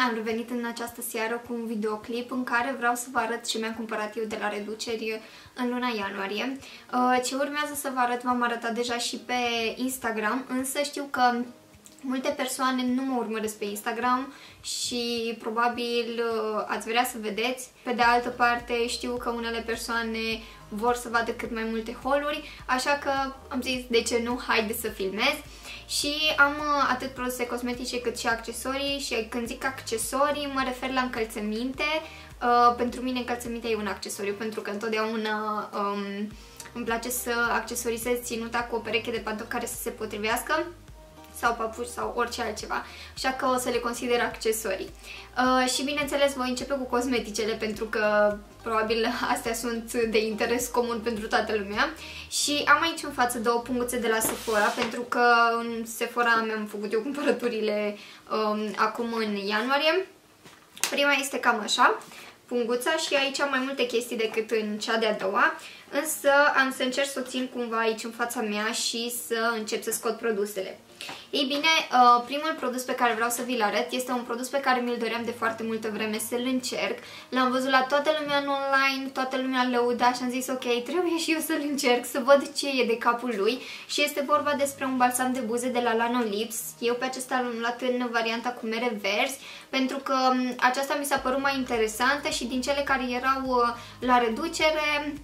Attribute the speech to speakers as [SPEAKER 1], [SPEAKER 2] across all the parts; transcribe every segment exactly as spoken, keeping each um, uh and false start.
[SPEAKER 1] am revenit în această seară cu un videoclip în care vreau să vă arăt ce mi-am cumpărat eu de la reduceri în luna ianuarie. Ce urmează să vă arăt v-am arătat deja și pe Instagram, însă știu că multe persoane nu mă urmăresc pe Instagram și probabil ați vrea să vedeți. Pe de altă parte știu că unele persoane vor să vadă cât mai multe haul-uri, așa că am zis de ce nu, haide să filmez. Și am atât produse cosmetice cât și accesorii și când zic accesorii mă refer la încălțăminte. Uh, pentru mine încălțămintea e un accesoriu pentru că întotdeauna um, îmi place să accesorizez ținuta cu o pereche de pantofi care să se potrivească sau papuci sau orice altceva, așa că o să le consider accesorii. Uh, și bineînțeles voi începe cu cosmeticele pentru că probabil astea sunt de interes comun pentru toată lumea. Și am aici în față două punguțe de la Sephora pentru că în Sephora mi-am făcut eu cumpărăturile um, acum în ianuarie. Prima este cam așa, punguța, și aici am mai multe chestii decât în cea de-a doua, însă am să încerc să o țin cumva aici în fața mea și să încep să scot produsele. Ei bine, primul produs pe care vreau să vi-l arăt este un produs pe care mi-l doream de foarte multă vreme să-l încerc. L-am văzut la toată lumea în online, toată lumea lăuda și am zis ok, trebuie și eu să-l încerc, să văd ce e de capul lui. Și este vorba despre un balsam de buze de la Lanolips. Eu pe acesta l-am luat în varianta cu mere verzi, pentru că aceasta mi s-a părut mai interesantă și din cele care erau la reducere,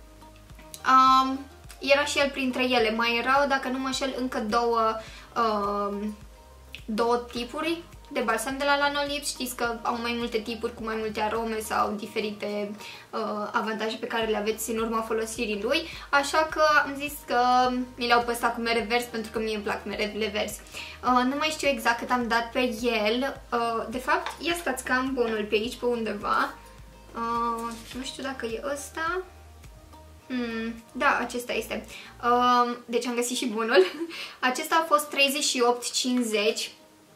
[SPEAKER 1] um, era și el printre ele. Mai erau, dacă nu mă înșel, încă două Uh, două tipuri de balsam de la Lanolips. Știți că au mai multe tipuri cu mai multe arome sau diferite uh, avantaje pe care le aveți în urma folosirii lui, așa că am zis că mi le-au păstrat cu mere verzi pentru că mie îmi plac merele verzi. Uh, nu mai știu exact cât am dat pe el, uh, de fapt, ia stați că am bonul pe aici pe undeva, uh, nu știu dacă e ăsta. Hmm, da, acesta este. Uh, deci am găsit și bunul. Acesta a fost treizeci și opt cincizeci.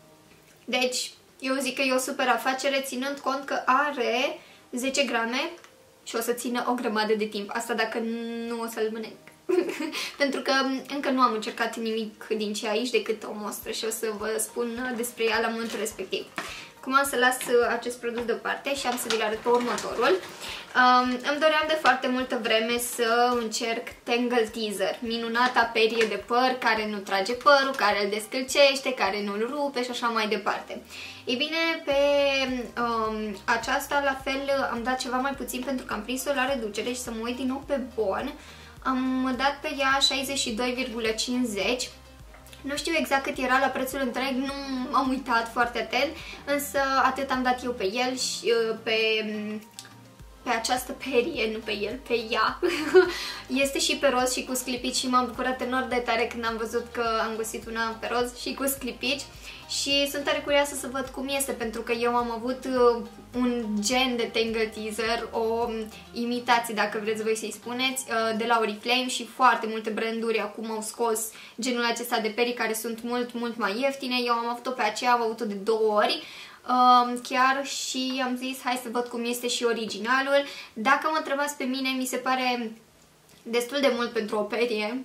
[SPEAKER 1] Deci eu zic că e o super afacere, ținând cont că are zece grame și o să țină o grămadă de timp. Asta dacă nu o să-l mănânc. Pentru că încă nu am încercat nimic din ce aici decât o mostră și o să vă spun despre ea la momentul respectiv. Acum am să las acest produs deoparte și am să vi-l arăt pe următorul. Um, îmi doream de foarte multă vreme să încerc Tangle Teaser, minunata perie de păr care nu trage părul, care îl descălcește, care nu-l rupe și așa mai departe. Ei bine, pe um, aceasta la fel am dat ceva mai puțin pentru că am prins-o la reducere și să mă uit din nou pe bon. Am dat pe ea șaizeci și doi virgulă cincizeci. Nu știu exact cât era la prețul întreg, nu am uitat foarte atent, însă atât am dat eu pe el și pe, pe această perie, nu pe el, pe ea. Este și pe roz și cu sclipici și m-am bucurat enorm de tare când am văzut că am găsit una pe roz și cu sclipici. Și sunt tare curioasă să văd cum este, pentru că eu am avut un gen de Tangle Teaser, o imitație, dacă vreți voi să-i spuneți, de la Oriflame și foarte multe branduri acum au scos genul acesta de perii care sunt mult, mult mai ieftine. Eu am avut-o pe aceea, am avut-o de două ori. Chiar și am zis hai să văd cum este și originalul. Dacă mă întrebați pe mine, mi se pare destul de mult pentru o perie.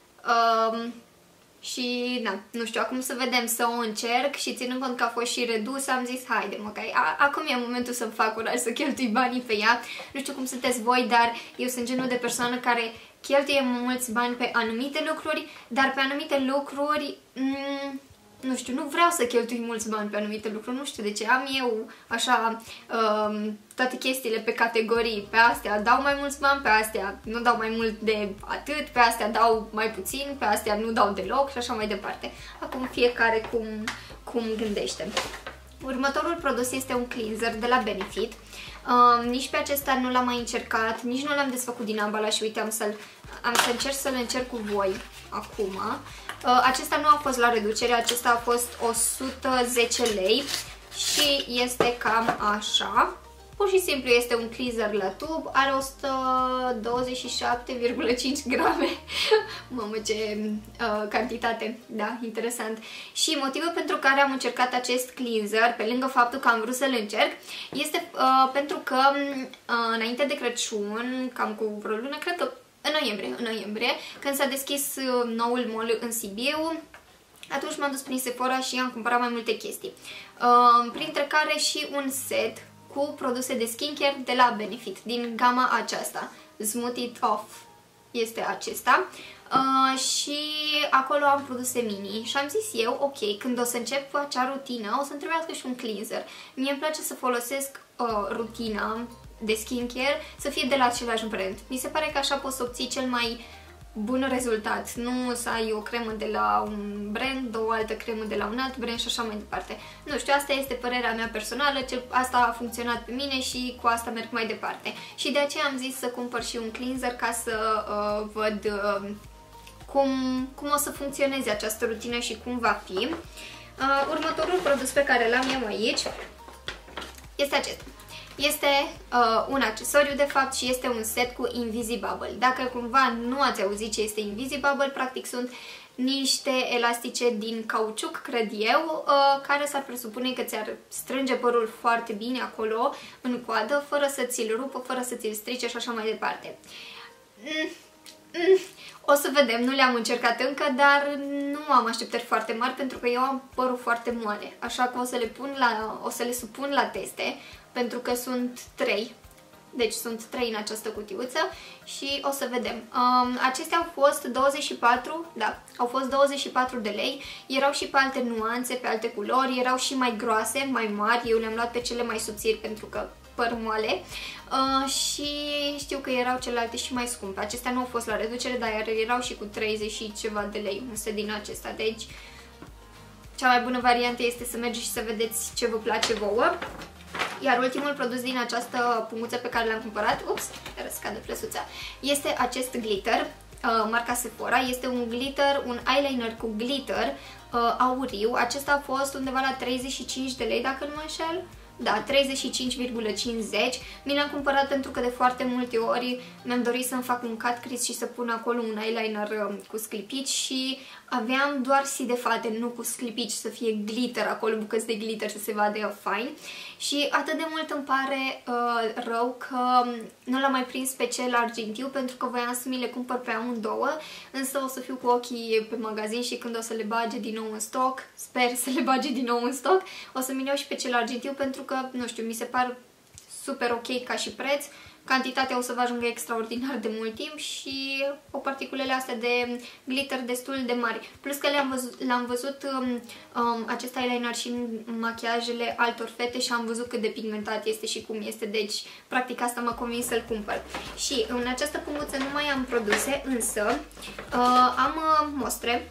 [SPEAKER 1] Și, na, nu știu, acum să vedem, să o încerc și ținând cont că a fost și redus, am zis, haide mă, că acum e momentul să-mi fac curaj să cheltui banii pe ea. Nu știu cum sunteți voi, dar eu sunt genul de persoană care cheltuie mulți bani pe anumite lucruri, dar pe anumite lucruri, nu știu, nu vreau să cheltui mulți bani pe anumite lucruri, nu știu de ce. Am eu, așa, um, toate chestiile pe categorii, pe astea dau mai mulți bani, pe astea nu dau mai mult de atât, pe astea dau mai puțin, pe astea nu dau deloc și așa mai departe. Acum fiecare cum, cum gândește. Următorul produs este un cleanser de la Benefit. Um, nici pe acesta nu l-am mai încercat, nici nu l-am desfăcut din ambalaj și uite, am să, am să încerc să-l încerc cu voi acum. Uh, acesta nu a fost la reducere, acesta a fost o sută zece lei și este cam așa. Pur și simplu este un cleanser la tub, are o sută douăzeci și șapte virgulă cinci grame. Mamă, ce uh, cantitate, da, interesant. Și motivul pentru care am încercat acest cleanser, pe lângă faptul că am vrut să-l încerc, este uh, pentru că uh, înainte de Crăciun, cam cu vreo lună, cred că în noiembrie, în noiembrie, când s-a deschis noul mall în Sibiu, Atunci m-am dus prin Sephora și am cumpărat mai multe chestii, uh, printre care și un set cu produse de skincare de la Benefit, din gama aceasta, Smooth It Off este acesta. Uh, și acolo am produse mini și am zis eu, ok, când o să încep acea rutină, o să-mi trebuiască și un cleanser. Mie îmi place să folosesc uh, rutina de skincare să fie de la același brand. Mi se pare că așa poți să obții cel mai bun rezultat, nu să ai o cremă de la un brand, o altă cremă de la un alt brand și așa mai departe. Nu știu, asta este părerea mea personală, asta a funcționat pe mine și cu asta merg mai departe. Și de aceea am zis să cumpăr și un cleanser ca să uh, văd uh, cum, cum o să funcționeze această rutină și cum va fi. Uh, următorul produs pe care l-am eu aici este acesta. Este uh, un accesoriu de fapt și este un set cu Invisibubble. Dacă cumva nu ați auzit ce este Invisibubble, practic sunt niște elastice din cauciuc, cred eu, uh, care s-ar presupune că ți-ar strânge părul foarte bine acolo, în coadă, fără să ți-l rupă, fără să ți-l strice și așa mai departe. Mm, mm. O să vedem, nu le-am încercat încă, dar nu am așteptări foarte mari pentru că eu am părul foarte moale, așa că o să le, pun la, o să le supun la teste, pentru că sunt trei. Deci sunt trei în această cutiuță și o să vedem. Um, acestea au fost douăzeci și patru, da, au fost douăzeci și patru de lei, erau și pe alte nuanțe, pe alte culori, erau și mai groase, mai mari, eu le-am luat pe cele mai subțiri pentru că păr moale uh, și știu că erau celelalte și mai scumpe. Acestea nu au fost la reducere, dar erau și cu treizeci și ceva de lei, un set din acesta, deci cea mai bună variantă este să mergeți și să vedeți ce vă place vouă. Iar ultimul produs din această punguță pe care l-am cumpărat, ups, răscade plăsuța, este acest glitter, uh, marca Sephora. Este un glitter, un eyeliner cu glitter uh, auriu. Acesta a fost undeva la treizeci și cinci de lei, dacă nu mă înșel. Da, treizeci și cinci virgulă cincizeci. Mi l-am cumpărat pentru că de foarte multe ori mi-am dorit să-mi fac un cut crease și să pun acolo un eyeliner cu sclipici și aveam doar si de fate, nu cu sclipici, să fie glitter acolo, bucăți de glitter să se vadă fain. Și atât de mult îmi pare uh, rău că nu l-am mai prins pe cel argintiu pentru că voiam să mi le cumpăr pe amândouă, însă o să fiu cu ochii pe magazin și când o să le bage din nou în stoc, sper să le bage din nou în stoc, o să-mi iau și pe cel argintiu pentru că, nu știu, mi se par super ok ca și preț. Cantitatea o să vă ajungă extraordinar de mult timp și o particulele astea de glitter destul de mari. Plus că le-am văzut, le-am văzut um, um, acest eyeliner și în machiajele altor fete și am văzut cât de pigmentat este și cum este, deci practic asta m-a convins să-l cumpăr. Și în această punguță nu mai am produse, însă uh, am uh, mostre.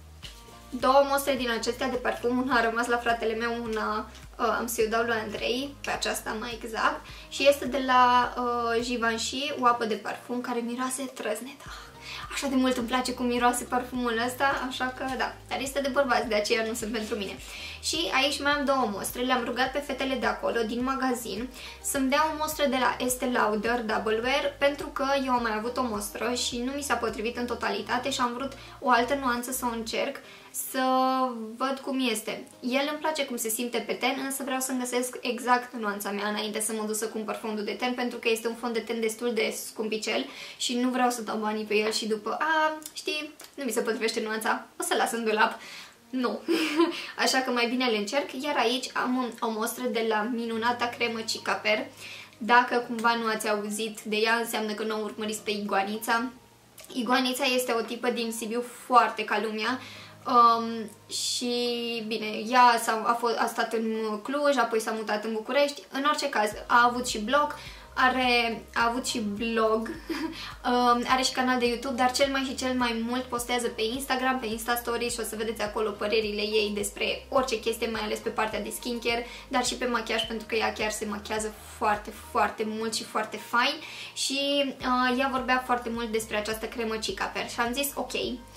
[SPEAKER 1] Două mostre din acestea de parfum, una a rămas la fratele meu, una uh, am să-i dau lui Andrei, pe aceasta mai exact, și este de la uh, Givenchy, o apă de parfum care miroase trăznet. Așa de mult îmi place cum miroase parfumul ăsta, așa că da, dar este de bărbați, de aceea nu sunt pentru mine. Și aici mai am două mostre, le-am rugat pe fetele de acolo, din magazin, să-mi dea o mostră de la Estée Lauder Double Wear, pentru că eu am mai avut o mostră și nu mi s-a potrivit în totalitate și am vrut o altă nuanță să o încerc, să văd cum este. El îmi place cum se simte pe ten, însă vreau să-mi găsesc exact nuanța mea înainte să mă duc să cumpăr fondul de ten, pentru că este un fond de ten destul de scumpicel și nu vreau să dau banii pe el și după, a, știi, nu mi se potrivește nuanța, o să las în dulap. Nu. Așa că mai bine le încerc. Iar aici am o mostră de la minunata cremă Cicaper. Dacă cumva nu ați auzit de ea, înseamnă că nu o urmăriți pe Iguanița. Iguanița este o tipă din Sibiu foarte ca lumea. Um, și bine, ea a, a, fost, a stat în Cluj, apoi s-a mutat în București. În orice caz, a avut și blog, are, a avut și blog, um, are și canal de YouTube, dar cel mai și cel mai mult postează pe Instagram, pe Insta Stories și o să vedeți acolo părerile ei despre orice chestie, mai ales pe partea de skincare, dar și pe machiaj, pentru că ea chiar se machează foarte, foarte mult și foarte fain și uh, ea vorbea foarte mult despre această cremă Cicaper și am zis ok.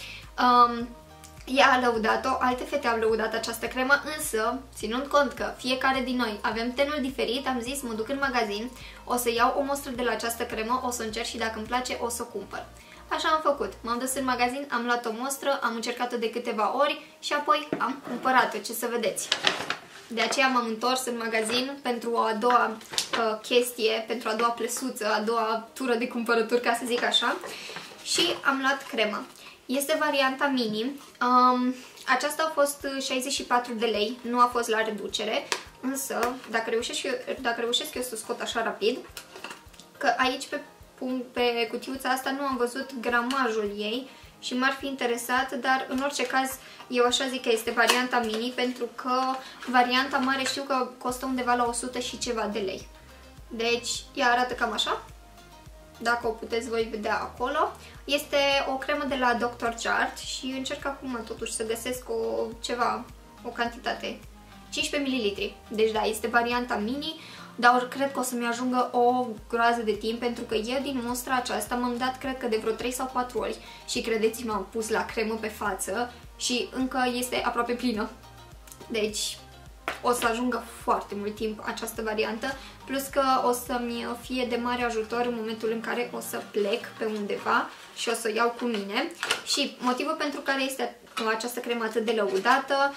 [SPEAKER 1] Um, Ea a lăudat-o, alte fete au lăudat această cremă, însă, ținând cont că fiecare din noi avem tenul diferit, am zis, mă duc în magazin, o să iau o mostră de la această cremă, o să încerc și dacă îmi place, o să o cumpăr. Așa am făcut. M-am dus în magazin, am luat o mostră, am încercat-o de câteva ori și apoi am cumpărat-o, ce să vedeți. De aceea m-am întors în magazin pentru o a doua uh, chestie, pentru a doua plăsuță, a doua tură de cumpărături, ca să zic așa, și am luat crema. Este varianta mini. Um, aceasta a fost șaizeci și patru de lei, nu a fost la reducere, însă dacă reușesc eu, dacă reușesc eu să o scot așa rapid, că aici pe, pe cutiuța asta nu am văzut gramajul ei și m-ar fi interesat, dar în orice caz eu așa zic că este varianta mini, pentru că varianta mare știu că costă undeva la o sută și ceva de lei. Deci ea arată cam așa, dacă o puteți voi vedea acolo. Este o cremă de la doctor Jart și încerc acum totuși să găsesc o, ceva, o cantitate, cincisprezece mililitri. Deci da, este varianta mini, dar cred că o să-mi ajungă o groază de timp, pentru că eu din mostra aceasta m-am dat cred că de vreo trei sau patru ori și credeți-mă, am pus la cremă pe față și încă este aproape plină. Deci o să ajungă foarte mult timp această variantă, plus că o să-mi fie de mare ajutor în momentul în care o să plec pe undeva și o să o iau cu mine. Și motivul pentru care este această cremă atât de lăudată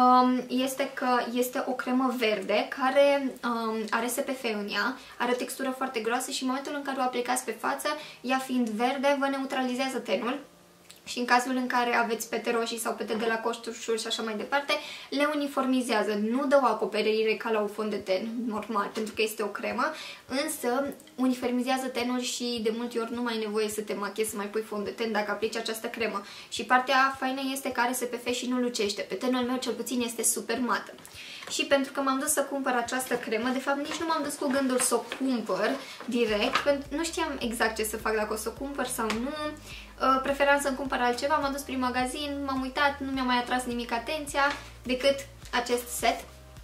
[SPEAKER 1] este că este o cremă verde care are S P F în ea, are textură foarte groasă și în momentul în care o aplicați pe față, ea fiind verde, vă neutralizează tenul. Și în cazul în care aveți pete roșii sau pete de la coștușuri și așa mai departe, le uniformizează. Nu dă o acoperire ca la un fond de ten normal, pentru că este o cremă, însă uniformizează tenul și de multe ori nu mai ai nevoie să te machiezi, să mai pui fond de ten dacă aplici această cremă. Și partea faină este că are S P F și nu lucește. Pe tenul meu cel puțin este super mată. Și pentru că m-am dus să cumpăr această cremă, de fapt nici nu m-am dus cu gândul să o cumpăr direct, pentru nu știam exact ce să fac, dacă o să o cumpăr sau nu. Preferam să-mi cumpăr altceva, m-am dus prin magazin, m-am uitat, nu mi-a mai atras nimic atenția decât acest set.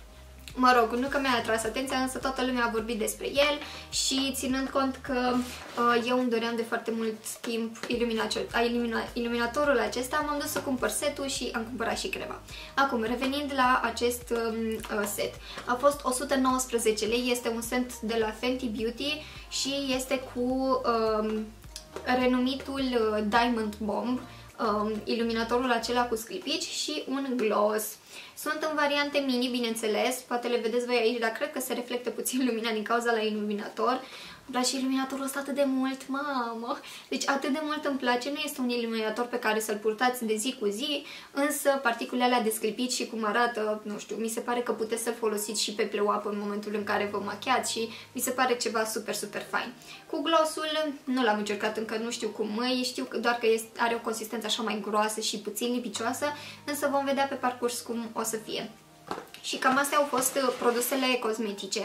[SPEAKER 1] Mă rog, nu că mi-a atras atenția, însă toată lumea a vorbit despre el și ținând cont că uh, eu îmi doream de foarte mult timp ilumina, iluminatorul acesta, m-am dus să cumpăr setul și am cumpărat și crema. Acum, revenind la acest uh, set, a fost o sută nouăsprezece lei, este un set de la Fenty Beauty și este cu uh, renumitul uh, Diamond Bomb, uh, iluminatorul acela cu sclipici și un gloss. Sunt în variante mini, bineînțeles, poate le vedeți voi aici, dar cred că se reflectă puțin lumina din cauza la iluminator. Îmi place iluminatorul ăsta atât de mult, mamă! Deci atât de mult îmi place, nu este un iluminator pe care să-l purtați de zi cu zi, însă particulele alea de sclipici și cum arată, nu știu, mi se pare că puteți să-l folosiți și pe pleu-up în momentul în care vă machiați și mi se pare ceva super, super fain. Cu glossul nu l-am încercat încă, nu știu cum măi, știu doar că este, are o consistență așa mai groasă și puțin lipicioasă, însă vom vedea pe parcurs cum o să fie. Și cam astea au fost produsele cosmetice.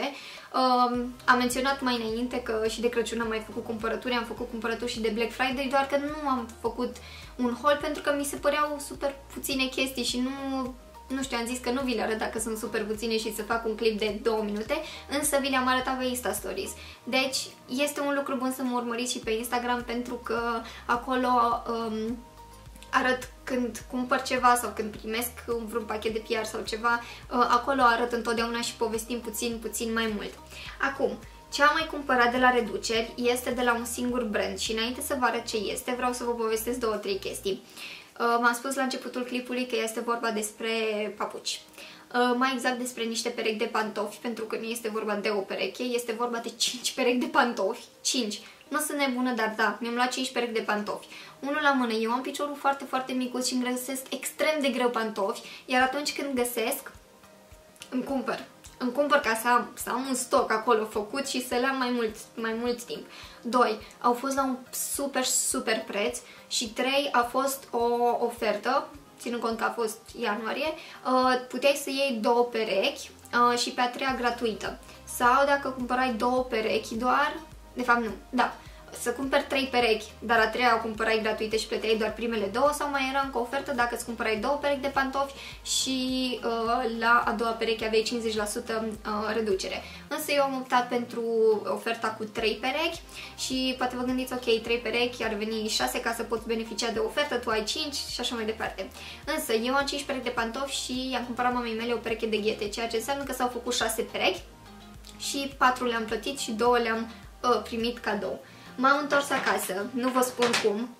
[SPEAKER 1] Uh, am menționat mai înainte că și de Crăciun am mai făcut cumpărături, am făcut cumpărături și de Black Friday, doar că nu am făcut un haul pentru că mi se păreau super puține chestii și nu... Nu știu, am zis că nu vi le arăt dacă sunt super puține și să fac un clip de două minute, însă vi le-am arătat pe Insta Stories. Deci este un lucru bun să mă urmăriți și pe Instagram, pentru că acolo um, arăt când cumpăr ceva sau când primesc vreun pachet de P R sau ceva, acolo arăt întotdeauna și povestim puțin, puțin mai mult. Acum, ce am mai cumpărat de la reduceri este de la un singur brand și înainte să vă arăt ce este, vreau să vă povestesc două, trei chestii. M-am spus la începutul clipului că este vorba despre papuci. Mai exact despre niște perechi de pantofi, pentru că nu este vorba de o pereche, este vorba de cinci perechi de pantofi. cinci. Nu sunt nebună, dar da, mi-am luat cinci perechi de pantofi. Unul la mână, eu am piciorul foarte, foarte micuț și îmi găsesc extrem de greu pantofi, iar atunci când găsesc, îmi cumpăr. Îmi cumpăr ca să am, să am un stoc acolo făcut și să le am mai mult, mai mult timp. doi. Au fost la un super, super preț și trei. A fost o ofertă, ținând cont că a fost ianuarie, puteai să iei două perechi și pe a treia gratuită. Sau dacă cumpărai două perechi doar, de fapt nu, da, să cumperi trei perechi, dar a treia o cumpărai gratuită și plăteai doar primele două, sau mai era încă o ofertă dacă îți cumpărai două perechi de pantofi și uh, la a doua pereche aveai cincizeci la sută uh, reducere. Însă eu am optat pentru oferta cu trei perechi și poate vă gândiți, ok, trei perechi ar veni șase ca să poți beneficia de ofertă, tu ai cinci și așa mai departe. Însă eu am cinci perechi de pantofi și i-am cumpărat mamei mele o pereche de ghete, ceea ce înseamnă că s-au făcut șase perechi și patru le-am plătit și două le-am uh, primit cadou. M-am întors acasă, nu vă spun cum,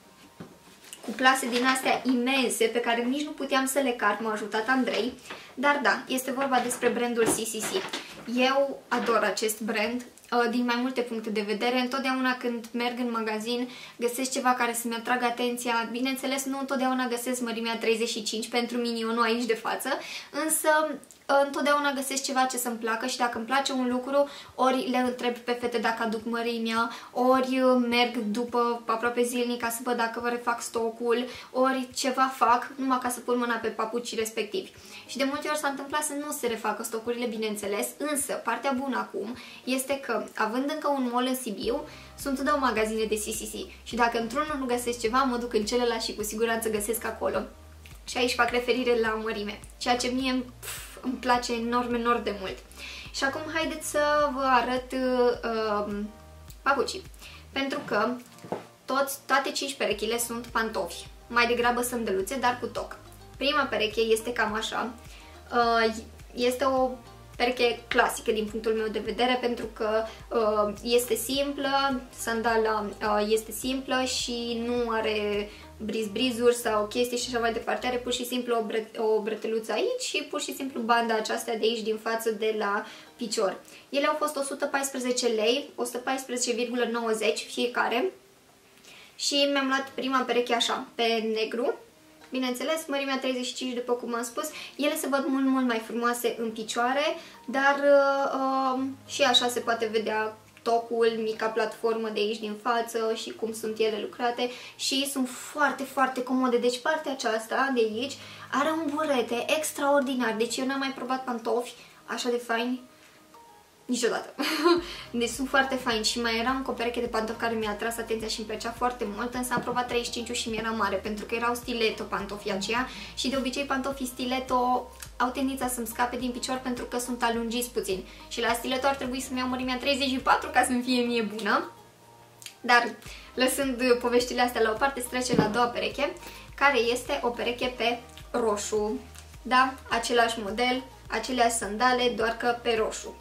[SPEAKER 1] cu plase din astea imense pe care nici nu puteam să le cart, m-a ajutat Andrei, dar da, este vorba despre brandul C C C. Eu ador acest brand din mai multe puncte de vedere. Întotdeauna când merg în magazin găsesc ceva care să-mi atragă atenția. Bineînțeles, nu întotdeauna găsesc mărimea treizeci și cinci pentru minionul aici de față, însă întotdeauna găsesc ceva ce să-mi placă și dacă îmi place un lucru, ori le întreb pe fete dacă aduc mărimea, ori merg după aproape zilnic ca să văd dacă vă refac stocul, ori ceva fac numai ca să pun mâna pe papucii respectivi. Și de multe ori s-a întâmplat să nu se refacă stocurile, bineînțeles, însă partea bună acum este că, având încă un mall în Sibiu, sunt două magazine de C C C și dacă într-unul nu găsesc ceva, mă duc în celălalt și cu siguranță găsesc acolo. Și aici fac referire la mărime, ceea ce mie pf, îmi place enorm, enorm de mult. Și acum haideți să vă arăt uh, papucii, pentru că toți, toate cinci perechile sunt pantofi, mai degrabă sandăluțe, dar cu toc. Prima pereche este cam așa, uh, este o pereche clasică din punctul meu de vedere, pentru că uh, este simplă, sandala uh, este simplă și nu are briz-brizuri sau chestii și așa mai departe. Are pur și simplu o, bre o breteluță aici și pur și simplu banda aceasta de aici din față de la picior. Ele au fost o sută paisprezece lei, o sută paisprezece virgulă nouăzeci fiecare și mi-am luat prima pereche așa, pe negru. Bineînțeles, mărimea treizeci și cinci, după cum am spus, ele se văd mult, mult mai frumoase în picioare, dar uh, și așa se poate vedea tocul, mica platformă de aici din față și cum sunt ele lucrate și sunt foarte, foarte comode. Deci partea aceasta de aici are un burete extraordinar. Deci eu n-am mai probat pantofi așa de faini niciodată. Deci sunt foarte faini și mai era încă o pereche de pantofi care mi-a atras atenția și îmi plăcea foarte mult, însă am provat treizeci și cinci și mi-era mare, pentru că erau stiletto pantofii aceia și de obicei pantofii stiletto au tendința să-mi scape din picior pentru că sunt alungiți puțin. Și la stiletto ar trebui să-mi iau mărimea treizeci și patru ca să-mi fie mie bună. Dar lăsând poveștile astea la o parte, se trece la a doua pereche, care este o pereche pe roșu. Da, același model, aceleași sandale, doar că pe roșu.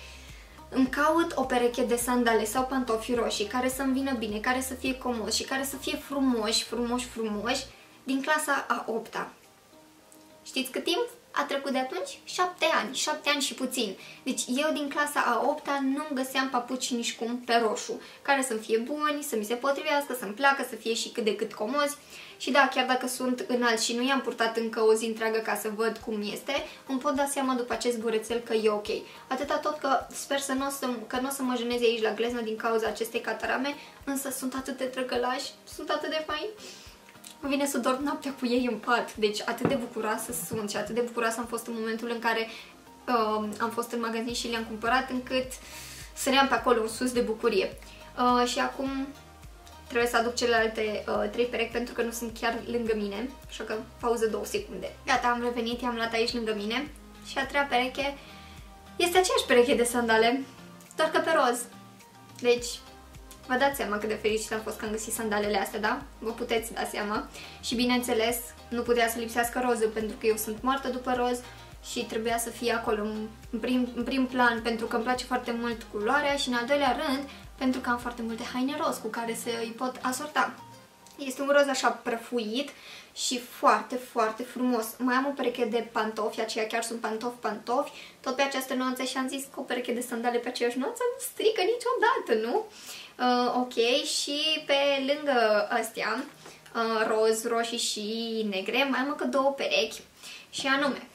[SPEAKER 1] Îmi caut o pereche de sandale sau pantofi roșii care să-mi vină bine, care să fie comozi și care să fie frumoși, frumoși, frumoși din clasa a opta. Știți cât timp a trecut de atunci? Șapte ani, șapte ani și puțin. Deci eu din clasa a opta nu găseam papuci nici cum pe roșu, care să-mi fie buni, să mi se potrivească, să-mi placă, să fie și cât de cât comozi. Și da, chiar dacă sunt înalt și nu i-am purtat încă o zi întreagă ca să văd cum este, îmi pot da seama după acest burețel că e ok. Atâta tot că sper să nu o să, că nu o să mă jeneze aici la gleznă din cauza acestei catarame, însă sunt atât de drăgălași, sunt atât de faini. Mă vine să dorm noaptea cu ei în pat, deci atât de bucuroasă sunt și atât de bucuroasă am fost în momentul în care uh, am fost în magazin și le-am cumpărat, încât săream pe acolo în sus de bucurie. Uh, și acum trebuie să aduc celelalte uh, trei perechi pentru că nu sunt chiar lângă mine, așa că pauză două secunde. Gata, am revenit, i-am luat aici lângă mine și a treia pereche este aceeași pereche de sandale, doar că pe roz. Deci vă dați seama cât de fericit am fost că am găsit sandalele astea, da? Vă puteți da seama. Și bineînțeles, nu putea să lipsească rozul pentru că eu sunt moartă după roz și trebuia să fie acolo în prim, în prim plan pentru că îmi place foarte mult culoarea și în al doilea rând pentru că am foarte multe haine roz cu care să îi pot asorta. Este un roz așa prăfuit și foarte, foarte frumos. Mai am o pereche de pantofi, aceia chiar sunt pantofi-pantofi, tot pe această nuanță și am zis că o pereche de sandale pe aceeași nuanță nu strică niciodată, nu? Uh, ok, și pe lângă astea, uh, roz, roșii și negre, mai am încă două perechi și anume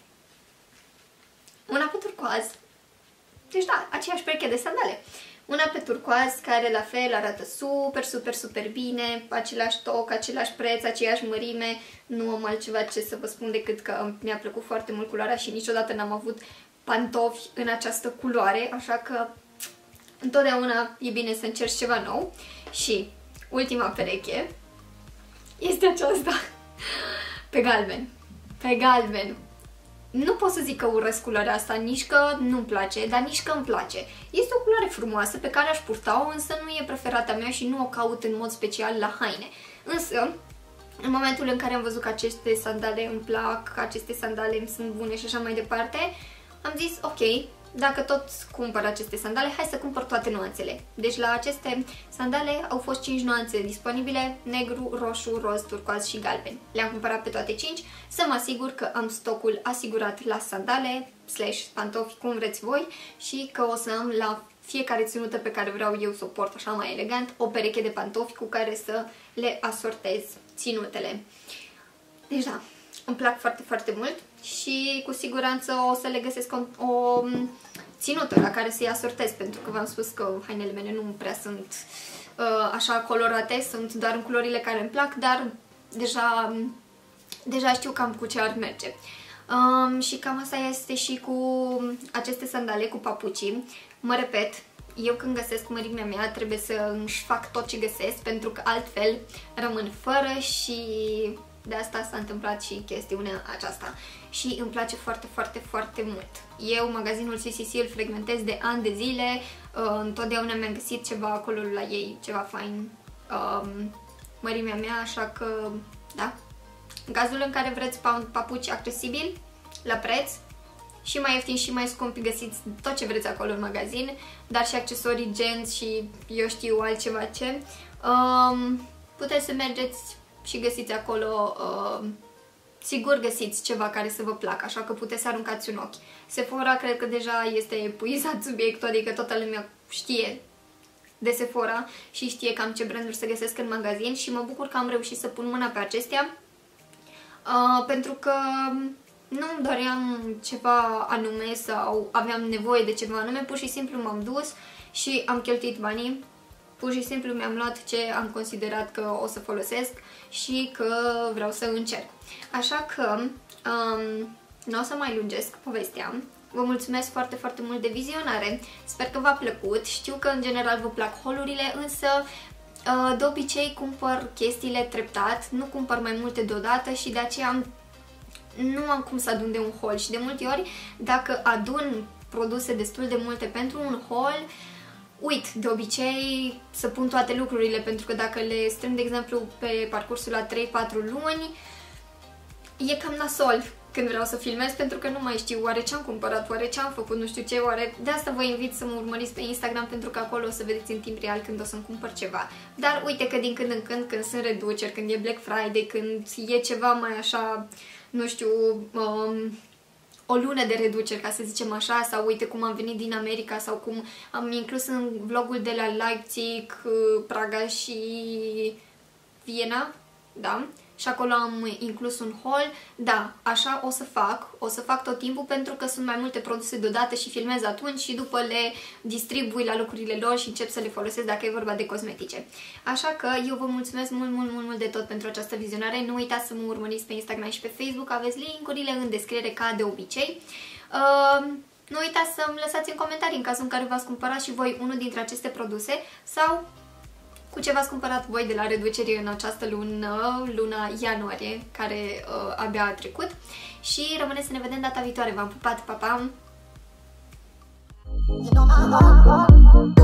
[SPEAKER 1] una pe turcoaz, deci da, aceeași pereche de sandale. Una pe turcoaz, care la fel arată super, super, super bine, același toc, același preț, aceeași mărime, nu am altceva ce să vă spun decât că mi-a plăcut foarte mult culoarea și niciodată n-am avut pantofi în această culoare, așa că întotdeauna e bine să încerci ceva nou. Și ultima pereche este aceasta, pe galben, pe galben. Nu pot să zic că urăsc culoarea asta, nici că nu-mi place, dar nici că îmi place. Este o culoare frumoasă pe care aș purta-o, însă nu e preferata mea și nu o caut în mod special la haine. Însă, în momentul în care am văzut că aceste sandale îmi plac, că aceste sandale îmi sunt bune și așa mai departe, am zis, ok, dacă tot cumpăr aceste sandale, hai să cumpăr toate nuanțele. Deci la aceste sandale au fost cinci nuanțe disponibile, negru, roșu, roz, turcoaz și galben. Le-am cumpărat pe toate cinci să mă asigur că am stocul asigurat la sandale, slash pantofi, cum vreți voi, și că o să am la fiecare ținută pe care vreau eu să o port așa mai elegant, o pereche de pantofi cu care să le asortez țiinutele. Deci da, îmi plac foarte, foarte mult și cu siguranță o să le găsesc o, o ținută la care să-i asortez, pentru că v-am spus că hainele mele nu prea sunt uh, așa colorate, sunt doar în culorile care îmi plac, dar deja, deja știu cam cu ce ar merge. Um, și cam asta este și cu aceste sandale, cu papucii. Mă repet, eu când găsesc mărimea mea trebuie să își fac tot ce găsesc, pentru că altfel rămân fără și de asta s-a întâmplat și chestiunea aceasta. Și îmi place foarte, foarte, foarte mult. Eu magazinul C C C îl frecventez de ani de zile, uh, întotdeauna mi-am găsit ceva acolo la ei, ceva fain, uh, mărimea mea, așa că, da. În cazul în care vreți papuci accesibili, la preț, și mai ieftin și mai scumpi, găsiți tot ce vreți acolo în magazin, dar și accesorii, genți și eu știu altceva ce. Um, puteți să mergeți și găsiți acolo, uh, sigur găsiți ceva care să vă placă, așa că puteți să aruncați un ochi. Sephora cred că deja este epuizat subiectul, adică toată lumea știe de Sephora și știe cam ce branduri să găsesc în magazin și mă bucur că am reușit să pun mâna pe acestea, uh, pentru că nu îmi doream ceva anume sau aveam nevoie de ceva anume, pur și simplu m-am dus și am cheltuit banii. Pur și simplu mi-am luat ce am considerat că o să folosesc și că vreau să încerc. Așa că um, nu o să mai lungesc povestea. Vă mulțumesc foarte, foarte mult de vizionare. Sper că v-a plăcut. Știu că în general vă plac haul-urile, însă uh, de obicei cumpăr chestiile treptat, nu cumpăr mai multe deodată și de aceea nu am cum să adun de un haul. Și de multe ori, dacă adun produse destul de multe pentru un haul, uit de obicei să pun toate lucrurile, pentru că dacă le strâng, de exemplu, pe parcursul la trei patru luni, e cam nasol când vreau să filmez, pentru că nu mai știu oare ce am cumpărat, oare ce am făcut, nu știu ce, oare... De asta vă invit să mă urmăriți pe Instagram, pentru că acolo o să vedeți în timp real când o să-mi cumpăr ceva. Dar uite că din când în când, când sunt reduceri, când e Black Friday, când e ceva mai așa, nu știu... Um, o lună de reduceri, ca să zicem așa, sau uite cum am venit din America sau cum am inclus în vlogul de la Leipzig, Praga și Viena, da? Și acolo am inclus un haul, da, așa o să fac, o să fac tot timpul, pentru că sunt mai multe produse deodată și filmez atunci și după le distribui la lucrurile lor și încep să le folosesc dacă e vorba de cosmetice. Așa că eu vă mulțumesc mult, mult, mult, mult de tot pentru această vizionare. Nu uitați să mă urmăriți pe Instagram și pe Facebook, aveți link-urile în descriere ca de obicei. Uh, nu uitați să-mi lăsați în comentarii în cazul în care v-ați cumpărat și voi unul dintre aceste produse sau cu ce v-ați cumpărat voi de la reducere în această lună, luna ianuarie, care uh, abia a trecut. Și rămâne să ne vedem data viitoare. V-am pupat, pa, pa!